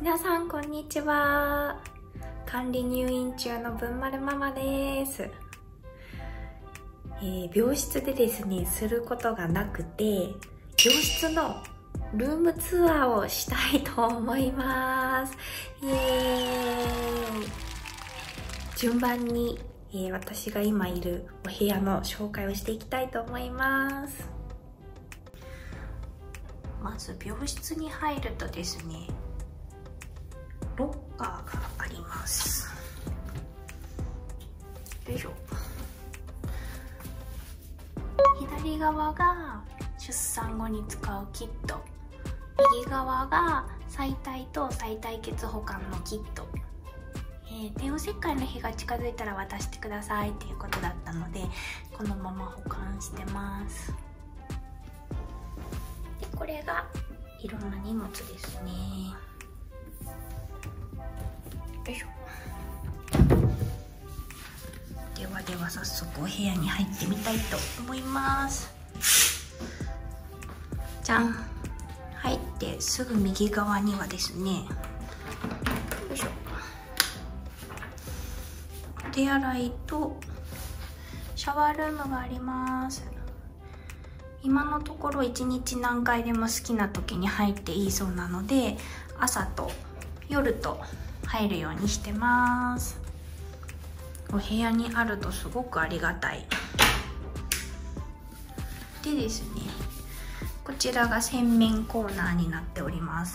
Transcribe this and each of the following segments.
皆さんこんにちは。管理入院中のぶんまるママです。病室でですね、することがなくて、病室のルームツアーをしたいと思います。イエーイ。順番に、私が今いるお部屋の紹介をしていきたいと思います。まず病室に入るとですね、ロッカーがあります。よいしょ。左側が出産後に使うキット、右側が臍帯と臍帯血保管のキット。帝王切開の日が近づいたら渡してくださいっていうことだったので、このまま保管してます。でこれがいろんな荷物ですね。よいしょ。では早速お部屋に入ってみたいと思います。じゃん。入ってすぐ右側にはですね、よいしょ、お手洗いとシャワールームがあります。今のところ1日何回でも好きな時に入っていいそうなので、朝と夜と入るようにしてます。お部屋にあるとすごくありがたい。でですね、こちらが洗面コーナーになっております。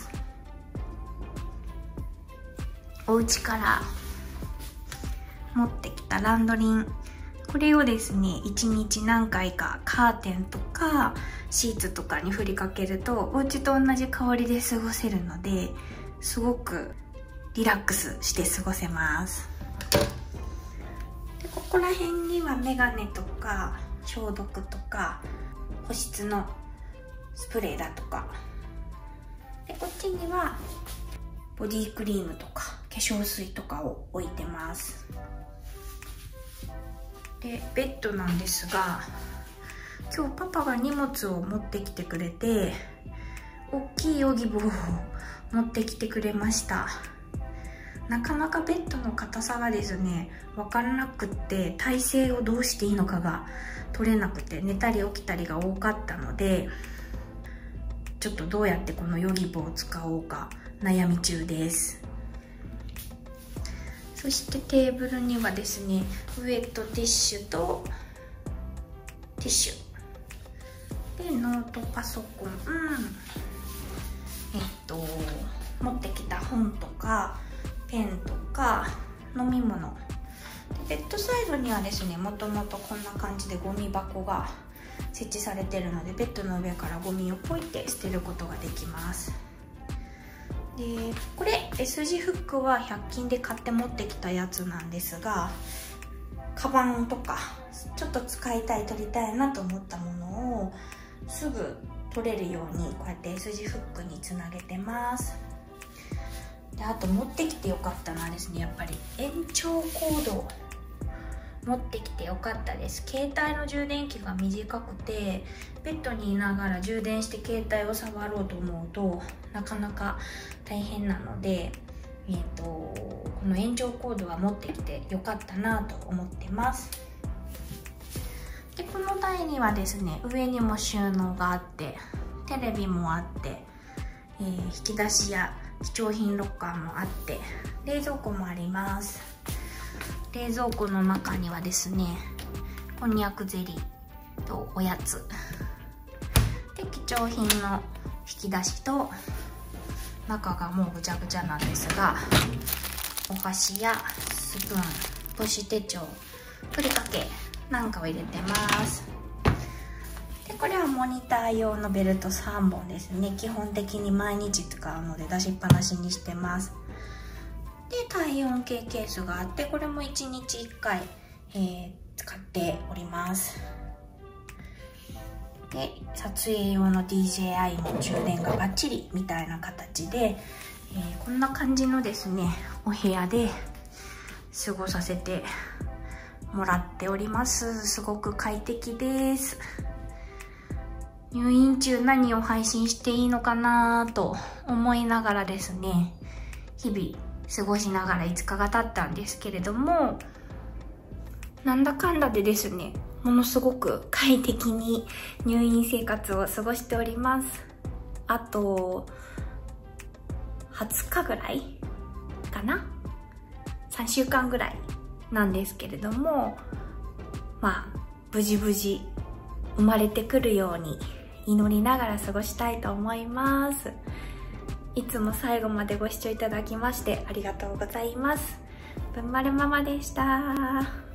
お家から持ってきたランドリン、これをですね、1日何回かカーテンとかシーツとかに振りかけると、お家と同じ香りで過ごせるので、すごくリラックスして過ごせます。でここら辺にはメガネとか消毒とか保湿のスプレーだとか、でこっちにはボディクリームとか化粧水とかを置いてます。でベッドなんですが、今日パパが荷物を持ってきてくれて、大きいヨギボーを持ってきてくれました。なかなかベッドの硬さがですね、分からなくって、体勢をどうしていいのかが取れなくて、寝たり起きたりが多かったので、ちょっとどうやってこのヨギボーを使おうか悩み中です。そしてテーブルにはですね、ウェットティッシュとティッシュで、ノートパソコン、持ってきた本とかペンとか飲み物で、ベッドサイドにはですね、もともとこんな感じでゴミ箱が設置されているので、ベッドの上からゴミをポイって捨てることができます。でこれ S 字フックは100均で買って持ってきたやつなんですが、カバンとかちょっと使いたい、取りたいなと思ったものをすぐ取れるように、こうやって S 字フックにつなげてます。であと持ってきてよかったのはですね、やっぱり延長コード持ってきてよかったです。携帯の充電器が短くて、ベッドにいながら充電して携帯を触ろうと思うとなかなか大変なので、この延長コードは持ってきてよかったなと思ってます。でこの台にはですね、上にも収納があって、テレビもあって、引き出しや貴重品ロッカーもあって、冷蔵庫もあります。冷蔵庫の中にはですね、こんにゃくゼリーとおやつで、貴重品の引き出しと、中がもうぐちゃぐちゃなんですが、お箸やスプーン、母子手帳、ふりかけなんかを入れてます。でこれはモニター用のベルト3本ですね。基本的に毎日使うので出しっぱなしにしてます。で体温計ケースがあって、これも1日1回、使っております。で撮影用の DJI の充電がバッチリみたいな形で、こんな感じのですね、お部屋で過ごさせてもらっております。すごく快適です。入院中何を配信していいのかなと思いながらですね、 日々過ごしながら5日が経ったんですけれども、なんだかんだでですね、ものすごく快適に入院生活を過ごしております。あと20日ぐらいかな、3週間ぐらいなんですけれども、無事生まれてくるように祈りながら過ごしたいと思います。いつも最後までご視聴いただきましてありがとうございます。ぶんまるママでした。